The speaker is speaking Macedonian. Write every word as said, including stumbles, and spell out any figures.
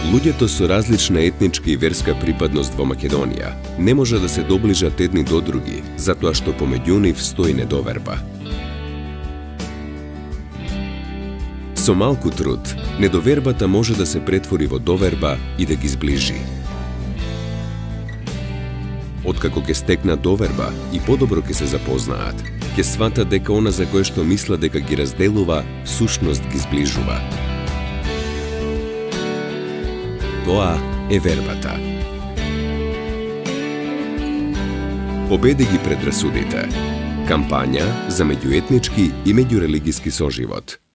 Луѓето со различна етничка и верска припадност во Македонија не може да се доближат едни до други, затоа што помеѓу нив стои недоверба. Со малку труд, недовербата може да се претвори во доверба и да ги сближи. Откако ќе стекнат доверба и подобро ќе се запознаат, ќе сватат дека она за кое што мисла дека ги разделува, всушност ги сближува. Тоа е вербата. Победи ги предрасудите. Кампања за меѓуетнички и меѓурелигиски соживот.